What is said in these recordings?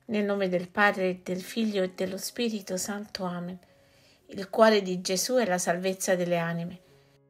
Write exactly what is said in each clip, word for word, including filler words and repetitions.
Nel nome del Padre, del Figlio e dello Spirito Santo. Amen. Il cuore di Gesù è la salvezza delle anime.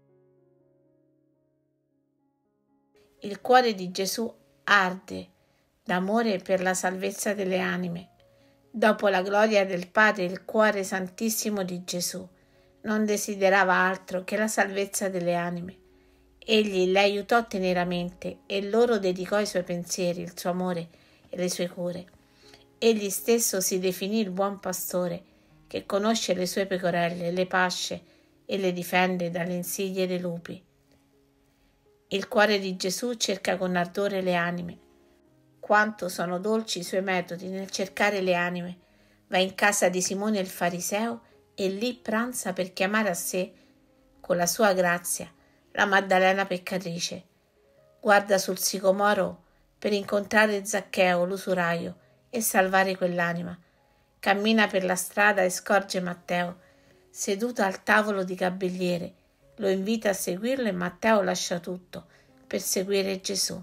Il cuore di Gesù arde d'amore per la salvezza delle anime. Dopo la gloria del Padre, il cuore santissimo di Gesù non desiderava altro che la salvezza delle anime. Egli le aiutò teneramente e loro dedicò i suoi pensieri, il suo amore e le sue cure. Egli stesso si definì il buon pastore che conosce le sue pecorelle, le pasce e le difende dalle insidie dei lupi. Il cuore di Gesù cerca con ardore le anime. Quanto sono dolci i suoi metodi nel cercare le anime. Va in casa di Simone il fariseo e lì pranza per chiamare a sé, con la sua grazia, la Maddalena peccatrice. Guarda sul sicomoro per incontrare Zaccheo, l'usuraio, e salvare quell'anima. Cammina per la strada e scorge Matteo, seduto al tavolo di gabelliere. Lo invita a seguirlo e Matteo lascia tutto per seguire Gesù.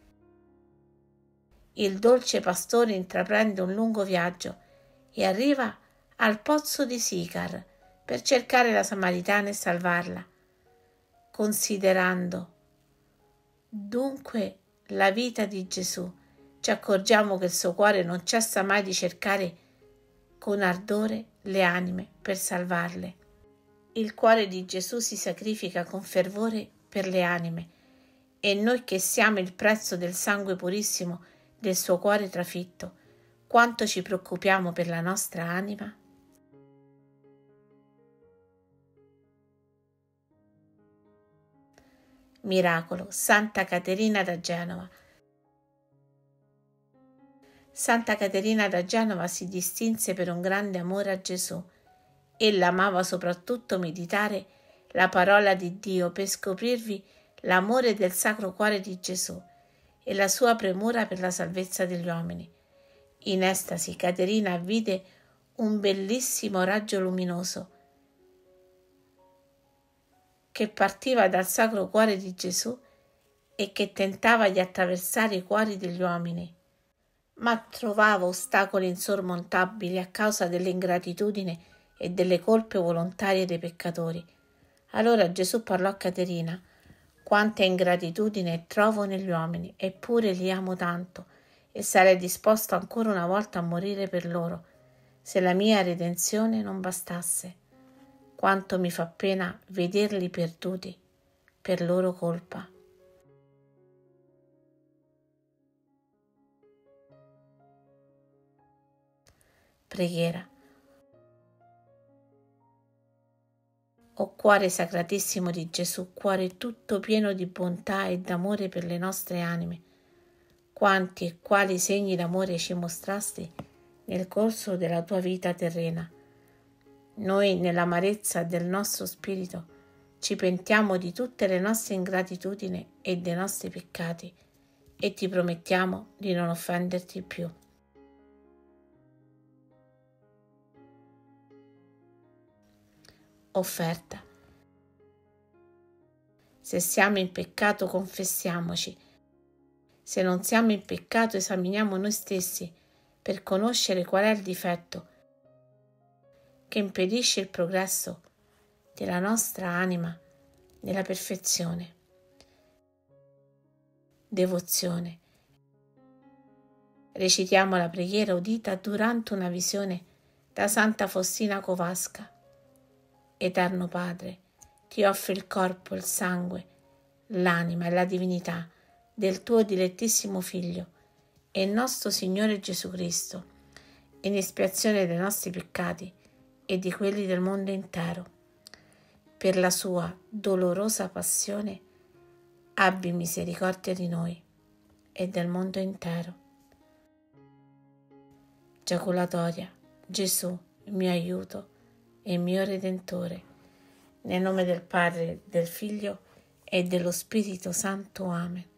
Il dolce pastore intraprende un lungo viaggio e arriva al pozzo di Sicar per cercare la Samaritana e salvarla. Considerando dunque la vita di Gesù, ci accorgiamo che il suo cuore non cessa mai di cercare con ardore le anime per salvarle. Il cuore di Gesù si sacrifica con fervore per le anime e noi che siamo il prezzo del sangue purissimo del suo cuore trafitto, quanto ci preoccupiamo per la nostra anima? Miracolo, Santa Caterina da Genova. Santa Caterina da Genova si distinse per un grande amore a Gesù. Ella amava soprattutto meditare la parola di Dio per scoprirvi l'amore del Sacro Cuore di Gesù e la sua premura per la salvezza degli uomini. In estasi, Caterina vide un bellissimo raggio luminoso che partiva dal Sacro Cuore di Gesù e che tentava di attraversare i cuori degli uomini, ma trovava ostacoli insormontabili a causa dell'ingratitudine e delle colpe volontarie dei peccatori. Allora Gesù parlò a Caterina: quanta ingratitudine trovo negli uomini, eppure li amo tanto e sarei disposto ancora una volta a morire per loro, se la mia redenzione non bastasse. Quanto mi fa pena vederli perduti per loro colpa. Preghiera. O cuore sacratissimo di Gesù, cuore tutto pieno di bontà e d'amore per le nostre anime, quanti e quali segni d'amore ci mostrasti nel corso della tua vita terrena. Noi, nell'amarezza del nostro spirito, ci pentiamo di tutte le nostre ingratitudini e dei nostri peccati e ti promettiamo di non offenderti più. Offerta. Se siamo in peccato, confessiamoci. Se non siamo in peccato, esaminiamo noi stessi per conoscere qual è il difetto che impedisce il progresso della nostra anima nella perfezione. Devozione. Recitiamo la preghiera udita durante una visione da Santa Faustina Kowalska. Eterno Padre, ti offro il corpo, il sangue, l'anima e la divinità del tuo dilettissimo Figlio e nostro Signore Gesù Cristo, in espiazione dei nostri peccati e di quelli del mondo intero. Per la sua dolorosa passione, abbi misericordia di noi e del mondo intero. Giaculatoria. Gesù, mio aiuto e mio Redentore, nel nome del Padre, del Figlio e dello Spirito Santo. Amen.